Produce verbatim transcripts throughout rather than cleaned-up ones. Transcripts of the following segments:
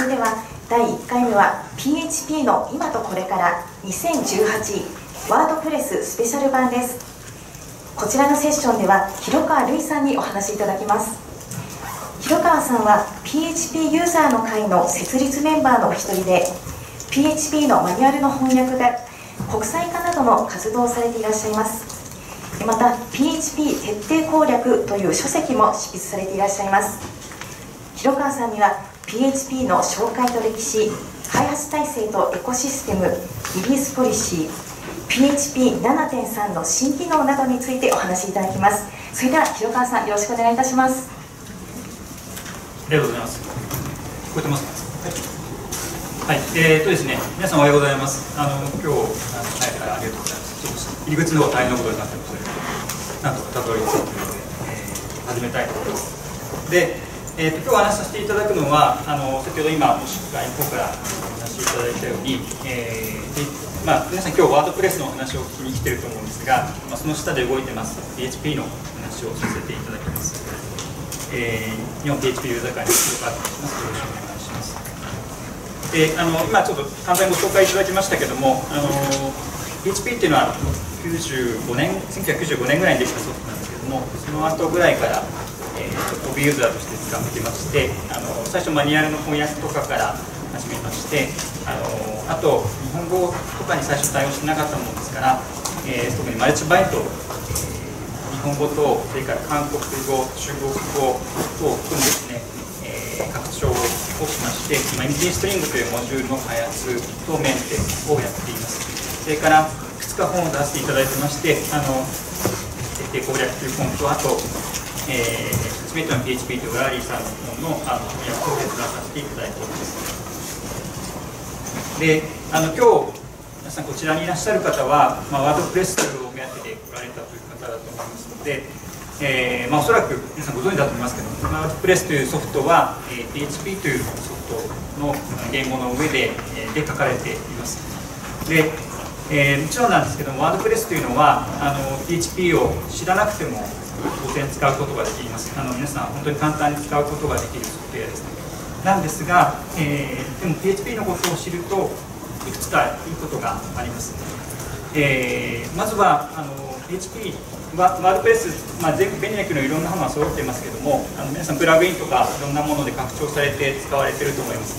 それではだいいっかいめは ピーエイチピー の今とこれからにせんじゅうはちワードプレススペシャル版です。こちらのセッションでは広川瑠衣さんにお話しいただきます。広川さんは ピーエイチピー ユーザーの会の設立メンバーのお一人で ピーエイチピー のマニュアルの翻訳や国際化などの活動をされていらっしゃいます。また ピーエイチピー 徹底攻略という書籍も執筆されていらっしゃいます。広川さんには ピーエイチピー の紹介と歴史、開発体制とエコシステム、リリースポリシー、ピーエイチピーななてんさん の新機能などについてお話しいただきます。それでは広川さん、よろしくお願いいたします。 ありがとうございます。聞こえてますか？はい、はい、えーとですね、皆さんおはようございます。あの今日あの早くからありがとうございます。ちょっと入り口の方が大変なことになってますので、なんとかたどり着くので、えー、始めたいと思います。で。えー、と今日お話しさせていただくのは、あの先ほど今、もし会の方からお話しいただいたように、えーまあ、皆さん、今日ワードプレスのお話を聞きに来ていると思うんですが、まあ、その下で動いてます ピーエイチピー のお話をさせていただきます。えー、日本 ピーエイチピー ユーザー会の広川と申します。よろしくお願いします。であの今、ちょっと簡単にご紹介いただきましたけれども、あの ピーエイチピー っていうのはきゅうじゅうごねん、せんきゅうひゃくきゅうじゅうごねんぐらいにできたソフトなんですけれども、その後ぐらいから、えー、ホビーユーザーとして使ってまして、あの最初マニュアルの翻訳とかから始めまして、あのあと日本語とかに最初対応してなかったものですから、えー、特にマルチバイト、えー、日本語とそれから韓国語、中国語とを含んでですね、えー、拡張をしまして、今 エムティー ストリングというモジュールの開発とメンテをやっています。それからいくつか本を出していただいてまして、あの徹底攻略という本と、あとえー、初めての ピーエイチピー というガラリーさんの本のあの翻訳を手伝わさせていただいております。で、あの今日皆さんこちらにいらっしゃる方は、まあ、ワードプレスを目当てで来られたという方だと思いますので、えーまあ、おそらく皆さんご存知だと思いますけども、ワードプレスというソフトは、えー、ピーエイチピー というソフトの言語の上で、えー、で書かれています。でえー、もちろんなんですけども、ワードプレスというのはあの ピーエイチピー を知らなくても当然使うことができます。あの皆さん本当に簡単に使うことができるソフトウェアですね。なんですが、えー、でも ピーエイチピー のことを知るといくつかいいことがあります。えー、まずはあの ピーエイチピー はワードプレス、まあ、全部ベニヤクのいろんなものが揃っていますけども、あの皆さんプラグインとかいろんなもので拡張されて使われていると思います。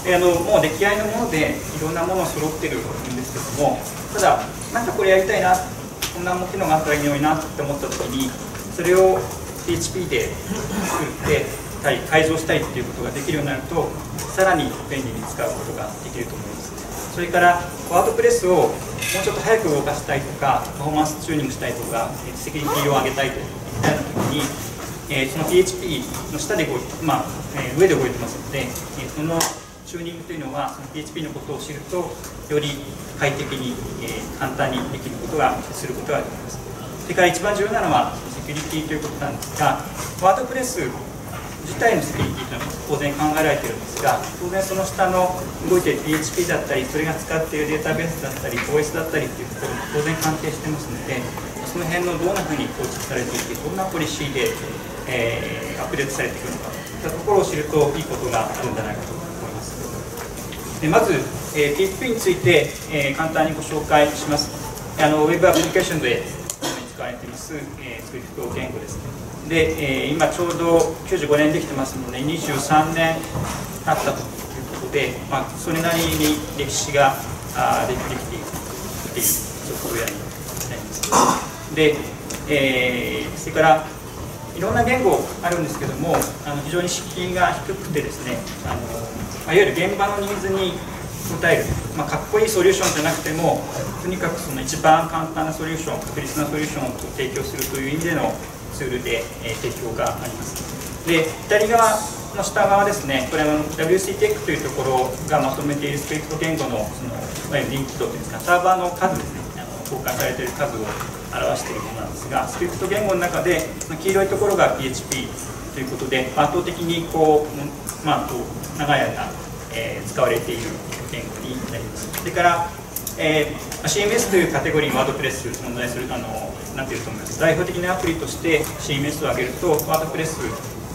であのもう出来合いのものでいろんなもの揃っているんですけども、ただなんかこれやりたいな、こんな機能があったらいいのになって思った時に、それを ピーエイチピー で作ってたり改造したりっていうことができるようになると、さらに便利に使うことができると思います。それからワードプレスをもうちょっと早く動かしたいとか、パフォーマンスチューニングしたいとか、セキュリティを上げたいといったような時に、えー、その ピーエイチピー の下で動いて、まあえー、上で動いてますので、えー、そのチューニングというのはその ピーエイチピー のことを知るとより快適に、えー、簡単にできることがすることができます。それから一番重要なのはセキュリティということなんですが、ワードプレス自体のセキュリティというのは当然考えられているんですが、当然その下の動いている ピーエイチピー だったり、それが使っているデータベースだったり オーエス だったりというところも当然関係してますので、その辺のどんなふうに構築されていて、どんなポリシーで、えー、アップデートされていくのかといったところを知るといいことがあるんじゃないかと思います。でまず、えー、ピーエイチピー について、えー、簡単にご紹介します。あのウェブアプリケーションで使われています、えー、スクリプト言語ですね。で、えー、今ちょうどきゅうじゅうごねんできてますので、にじゅうさんねん経ったということで、まあ、それなりに歴史があできてきているというソフトウェアになります。で、えー、それからいろんな言語あるんですけども、あの非常に敷居が低くてですね、あのまあ、いわゆる現場のニーズに応える、まあ、かっこいいソリューションじゃなくても、とにかくその一番簡単なソリューション、確実なソリューションを提供するという意味でのツールで、えー、提供があります。で、左側の下側ですね、これは ダブリューシーテック というところがまとめているスクリプト言語の、そのいわゆるリンク度というんですか、サーバーの数ですね、あの交換されている数を表しているものなんですが、スクリプト言語の中で黄色いところが ピーエイチピー ということで、圧倒的にこう、まあ、こう長い間、えー、使われている言語になります。それから、えー、シーエムエス というカテゴリーにワードプレス存在するあのなっていると思います。代表的なアプリとして シーエムエス を挙げると、ワードプレス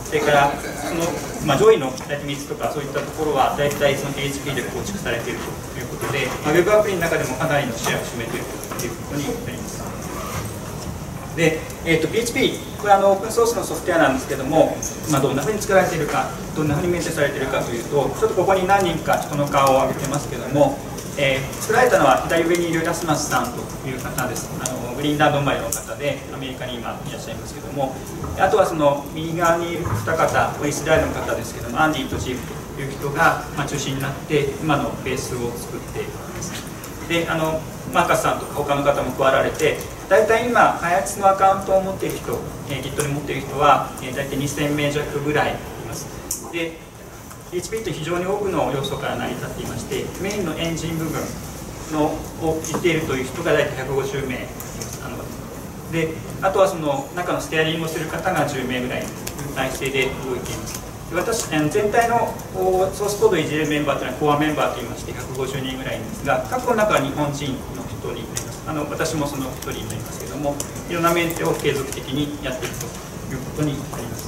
それからその、まあ、上位の大体みっつとかそういったところは大体その ピーエイチピー で構築されているということで、まあ、ウェブアプリの中でもかなりのシェアを占めているということになります。で、えー、と ピーエイチピー、これはあのオープンソースのソフトウェアなんですけども、まあ、どんなふうに作られているか、どんなふうにメンテされているかというと、ちょっとここに何人か人の顔を挙げてますけども、えー、作られたのは左上にいるラスマスさんという方です。あのグリーンランド生まれの方で、アメリカに今いらっしゃいますけども、あとはその右側にいる二方、イスラエルの方ですけども、アンディとジープという人が、まあ、中心になって、今のベースを作っています。で、あのマーカスさんとか他の方も加わられて、大体今、開発のアカウントを持っている人、えー、Git に持っている人は、えー、大体にせんめい弱ぐらいいます。で、ピーエイチピー って非常に多くの要素から成り立っていまして、メインのエンジン部分のを言っているという人が大体ひゃくごじゅうめいいます。あので、あとはその中のステアリングをする方がじゅうめいぐらいの体制で動いています。で、私、全体のソースコードをいじるメンバーというのはコアメンバーといいましてひゃくごじゅうにんぐらいいますが、各の中は日本人の人になります。あの私もその一人になりますけれども、いろんなメンテを継続的にやっていくということになります。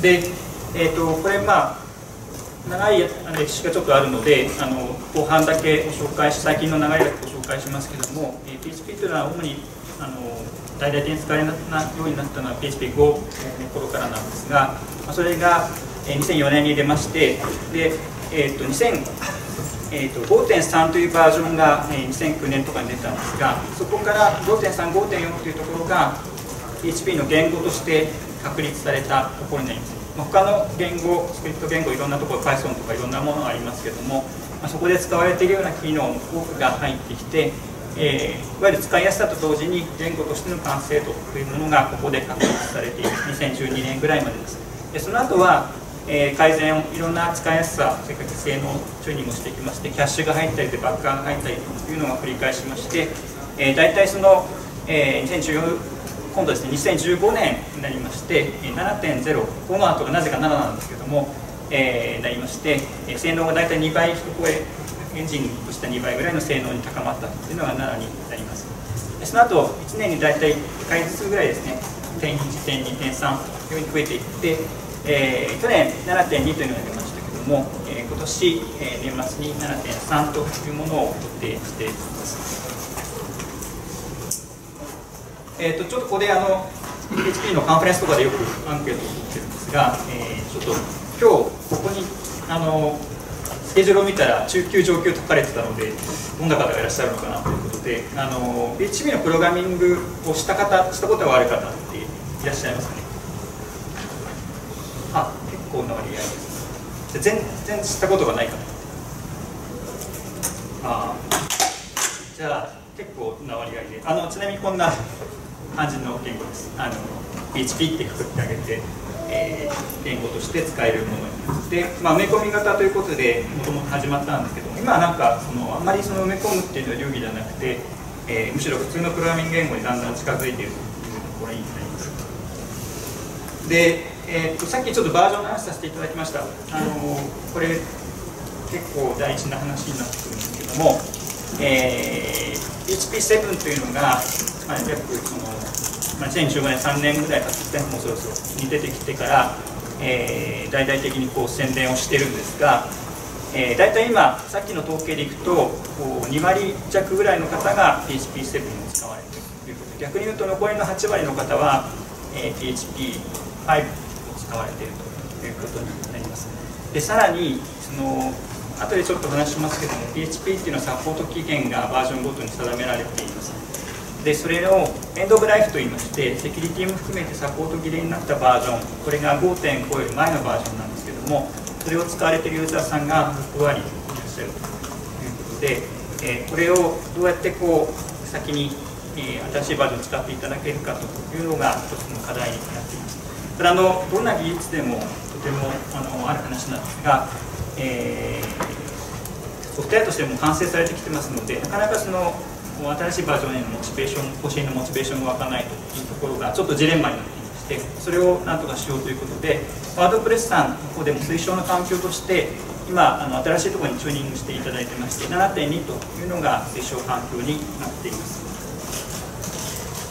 で、えー、とこれまあ長い歴史がちょっとあるので、あの後半だけご紹介し、最近の長いだけご紹介しますけれども、えー、ピーエイチピー というのは主にあの大々的に使われるようになったのは ピーエイチピーフォー の頃からなんですが、それがにせんよねんに出まして、で、えー、とにせんえー、と ごてんさん というバージョンが、えー、にせんきゅうねんとかに出たんですが、そこから ごてんさん、ごてんよん というところが ピーエイチピー の言語として確立されたところになります。他の言語、スクリプト言語、いろんなところ、Python とかいろんなものがありますけども、まあ、そこで使われているような機能の多くが入ってきて、えー、いわゆる使いやすさと同時に言語としての完成度というものがここで確立されているにせんじゅうにねんぐらいまでです。でその後は、えー、改善をいろんな使いやすさ、それから性能チューニングをしていきまして、キャッシュが入ったりでバックアが入ったりというのを繰り返しまして、えー、大体その、えー、にせんじゅうよん今度ですね、にせんじゅうごねんになりまして、ななてんゼロ、この後がなぜかなななんですけども、えー、なりまして、性能が大体にばい、一超え、エンジンとしたにばいぐらいの性能に高まったというのがななになります。その後、いちねんに大体いっかいずつぐらいですね、てんいち、てんに、てんさんというふうに増えていって、えー、去年 ななてんに というのが出ましたけども、えー、今年、えー、年末に ななてんさん というものを予定しています。えー、とちょっとここであの ピーエイチピー のカンファレンスとかでよくアンケートを取ってるんですが、えー、ちょっと今日ここにあのスケジュールを見たら中級上級と書かれてたので、どんな方がいらっしゃるのかなということで、あの ピーエイチピー のプログラミングをした方、したことがある方っていらっしゃいますかね。あ、結構な割合です。全然したことがない方。ああ、じゃあ結構な割合で、あのちなみにこんな感じの言語です。あの ピーエイチピー ってくくってあげて、えー、言語として使えるものになって、まあ、埋め込み型ということでもともと始まったんですけども、今はなんかそのあんまりその埋め込むっていうのは流儀じゃなくて、えー、むしろ普通のプログラミング言語にだんだん近づいているというところになります。で、えー、とさっきちょっとバージョンの話させていただきました。あのこれ結構大事な話になってくるんですけども、えー、ピーエイチピーセブン というのが、まあ、約その、まあ、にせんじゅうごねんさんねんぐらい経ってもうそろそろに出てきてから、えー、大々的にこう宣伝をしてるんですが、えー、大体今さっきの統計でいくとこうにわり弱ぐらいの方が ピーエイチピーセブン を使われているということで、逆に言うと残りのはちわりの方は、えー、ピーエイチピーファイブ を使われているということになります。でさらにその後でちょっと話しますけども、 ピーエイチピー っていうのはサポート期限がバージョンごとに定められています。でそれをエンドオブライフといいまして、セキュリティも含めてサポート切れになったバージョン、これが ごてんご より前のバージョンなんですけども、それを使われているユーザーさんがろくわりいらっしゃるということで、えー、これをどうやってこう先に、えー、新しいバージョンを使っていただけるかというのが一つの課題になっています。これあのどんな技術でもとてもあのある話なんですが、えー、ソフトウェアとしても完成されてきてますので、なかなかその新しいバージョンへのモチベーション、更新のモチベーションが湧かないというところがちょっとジレンマになっていまして、それをなんとかしようということで、ワードプレスさんの方でも推奨の環境として、今、あの新しいところにチューニングしていただいてまして、ななてんに というのが推奨環境になっています。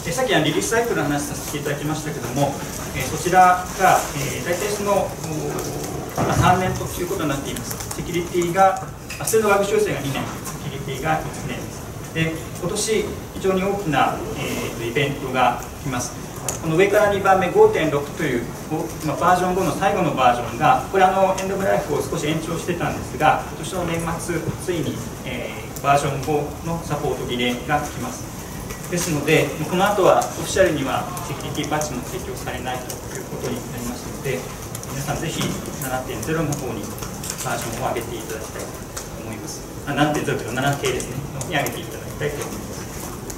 えさっきリリースサイクルの話させていただきましたけども、えそちらが、えー、大体そのさんねんということになっています。セキュリティが、普通のワーク修正がにねん、セキュリティがいちねんです。で、今年非常に大きな、えー、イベントが来ます。この上からにばんめ ごてんろく という、まあ、バージョンごの最後のバージョンが、これあのエンドオブライフを少し延長してたんですが、今年の年末ついに、えー、バージョンごのサポートリレーが来ます。ですので、この後はオフィシャルにはセキュリティパッチも提供されないということになりますので、皆さんぜひ ななてんゼロ の方にバージョンを上げていただきたいと思います。あ ななてんゼロ というかななけいですね、に上げていただきたいと思います。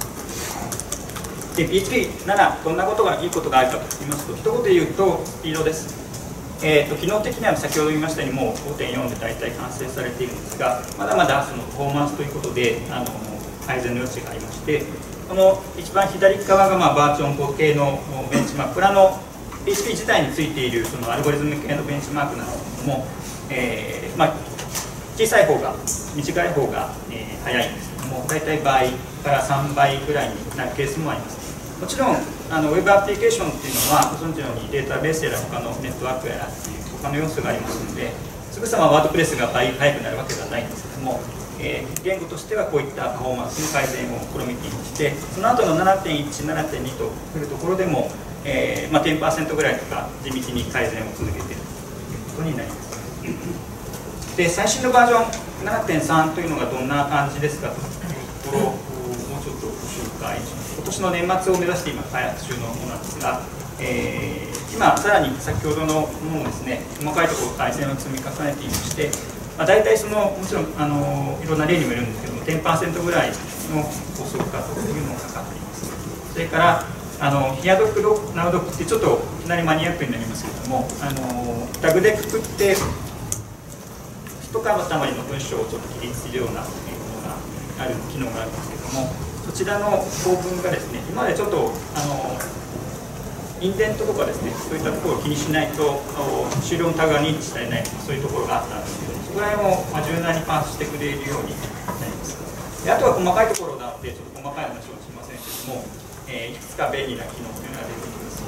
で ピーエイチピーなな、どんなことがいいことがあるかと言いますと、一言で言うと、スピードです。えーと、機能的には先ほど言いましたように、もう ごてんよん で大体完成されているんですが、まだまだそのパフォーマンスということで、あの改善の余地がありまして、この一番左側がまあバージョンご系のベンチマーク、これはあの ピーエイチピー 自体についているそのアルゴリズム系のベンチマークなんですけども、えーまあ、小さい方が、短い方が、えー、早いんですけども、大体倍からさんばいぐらいになるケースもあります。もちろんあのウェブアプリケーションっていうのはご存知のようにデータベースやら他のネットワークやらっていう他の要素がありますので、すぐさまワードプレスが倍速くなるわけではないんですけども、えー、言語としてはこういったパフォーマンスの改善を試みていまして、その後の ななてんいち、ななてんに というところでも、えーまあ、じゅっパーセント ぐらいとか地道に改善を続けているということになります。で、最新のバージョン ななてんさん というのがどんな感じですかというところをもうちょっとご紹介します。今年の年末を目指して今開発中のものなんですが、えー、今さらに先ほどのものもですね、細かいところ改善を積み重ねていまして、まあ、大体そのもちろんあのいろんな例にもよるんですけども じゅっパーセント ぐらいの高速化というのがかかっています。それからあのヒアドック、ナウドックってちょっといきなりマニアックになりますけれども、あのタグでくくって一塊の文章をちょっと起立するようなものがある機能があるんですけども、そちらの構文がですね、今までちょっとあのインデントとかですね、そういったところを気にしないと終了のタグが認知されないとか、そういうところがあったんですけど、そこら辺を柔軟にパースしてくれるようになります。であとは細かいところなので、ちょっと細かい話をしませんけれども、えー、いくつか便利な機能というのが出てきます。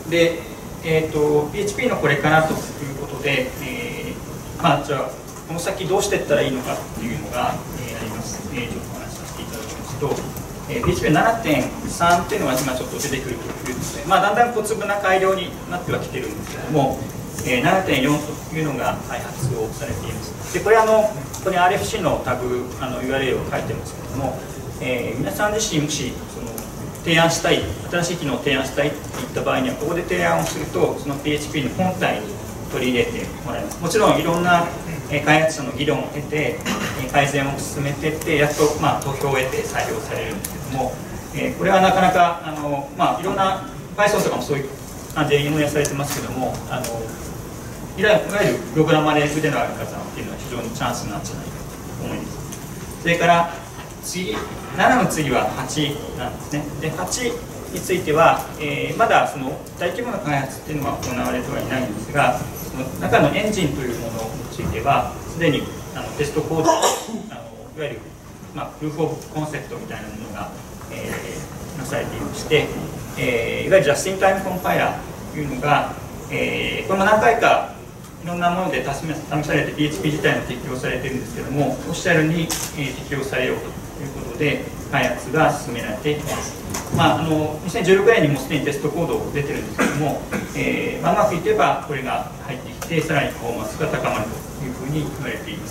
で、えーと、ピーエイチピー のこれからということで、えー、まあ、じゃあ、この先どうしていったらいいのかっていうのが、えー、あります。えー、ちょっとお話しさせていただきますと、えー、ピーエイチピーななてんさん というのが今ちょっと出てくるということで、まあ、だんだん小粒な改良になってはきてるんですけれども、えー、ななてんよん というのが開発をされています。で、これあの、ここに アールエフシー のタグ、あの ユーアールエル を書いてますけれども、えー、皆さん自身もしその提案したい、新しい機能を提案したいっていった場合には、ここで提案をすると、その ピーエイチピー の本体に取り入れてもらいます。もちろんいろんな開発者の議論を経て、改善を進めていって、やっと、まあ、投票を得て採用されるんですけども、えー、これはなかなか、あのまあ、いろんな Python とかもそういう感じで運営されてますけども、あのいわゆるプログラマーで腕のある方っていうのは非常にチャンスなんじゃないかと思います。それから次、ななの次ははちなんですね。で、はちについては、えー、まだその大規模な開発っていうのは行われてはいないんですが、その中のエンジンというものについては、すでにあのテストコード、あのいわゆる、まあ、プルーフ・オブ・コンセプトみたいなものが、えー、なされていまして、えー、いわゆるジャスティン・タイム・コンパイラーというのが、えー、これも何回かいろんなもので試されて ピーエイチピー 自体も適用されているんですけども、オフィシャルに、えー、適用されようということで開発が進められています。まあ、あのにせんじゅうろくねんにもすでにテストコード出てるんですけども、えーまあ、うまくいけばこれが入ってきて、さらにパフォーマンスが高まるというふうに言われています。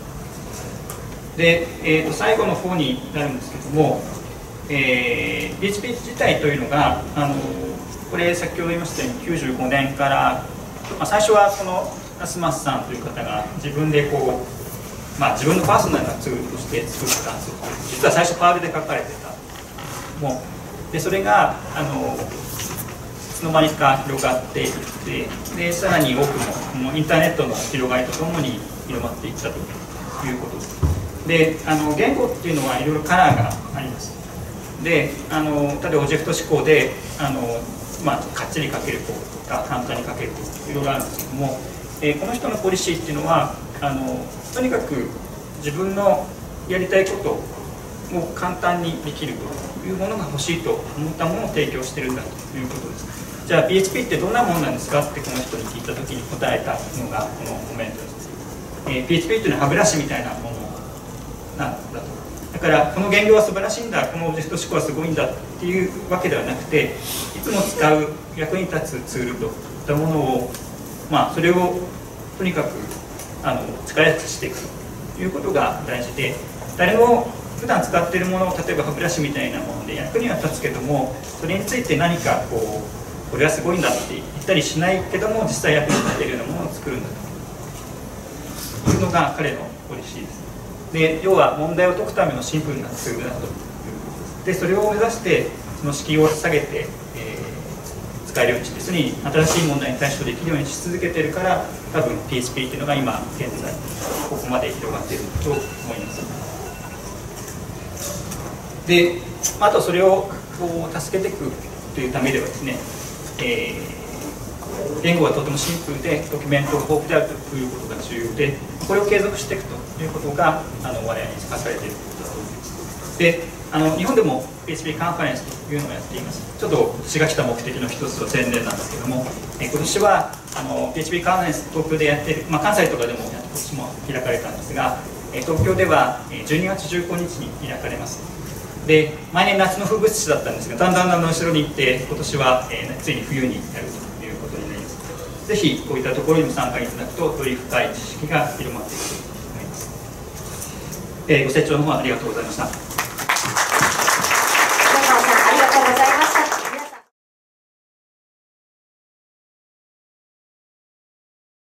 で、えー、と最後の方になるんですけども、えー、ピーエイチピー 自体というのが、あのこれ先ほど言いましたようにきゅうじゅうごねんから、まあ、最初はこのラスマスさんという方が自分でこう、まあ、自分のパーソナルなツールとして作ったんですよ。実は最初パールで書かれてたもうで、それがあのいつの間にか広がっていって、でさらに多くのこのインターネットの広がりとともに広まっていったということです。で、あの言語っていうのはいろいろカラーがあります。で、あの例えばオブジェクト指向であの、まあ、かっちり書ける方とか簡単に書ける方とかいろいろあるんですけども、えー、この人のポリシーっていうのはあのとにかく自分のやりたいことを簡単にできるというものが欲しいと思ったものを提供しているんだということです。じゃあ ピーエイチピー ってどんなものなんですかってこの人に聞いた時に答えたのがこのコメントです。えー、ピーエイチピー っていうのは歯ブラシみたいなものなんだと。だからこの言語は素晴らしいんだ、このオブジェクト思考はすごいんだっていうわけではなくて、いつも使う役に立つツールといったものを、まあ、それをとにかくあの使いやすくしていくということが大事で、誰も普段使っているものを例えば歯ブラシみたいなもので役には立つけども、それについて何かこうこれはすごいんだって言ったりしないけども、実際役に立っているようなものを作るんだというのが彼のポリシーです。で、要は問題を解くためのシンプルなツールだということです。で、それを目指してその敷居を下げて、えー、使えるようにして、すでに新しい問題に対処できるようにし続けているから、多分 ピーエイチピー っていうのが今現在ここまで広がっていると思います。で、あとそれをこう助けていくというためではですね、えー、言語がとてもシンプルでドキュメントが豊富であるということが重要で、これを継続していくということがあの我々に課されていることだと思います。で、あの日本でも ピーエイチピー カンファレンスというのをやっています。ちょっと私が来た目的の一つは宣伝なんですけども、え今年はあの ピーエイチピー カンファレンス東京でやっている、まあ、関西とかでもやって今年も開かれたんですが、え東京ではじゅうにがつじゅうごにちに開かれます。で、毎年夏の風物詩だったんですが、だんだんだんだん後ろに行って今年は、えー、ついに冬にやるということになります。ぜひこういったところにも参加いただくと、より深い知識が広まっていくと思います。えー、ご清聴の方ありがとうございました。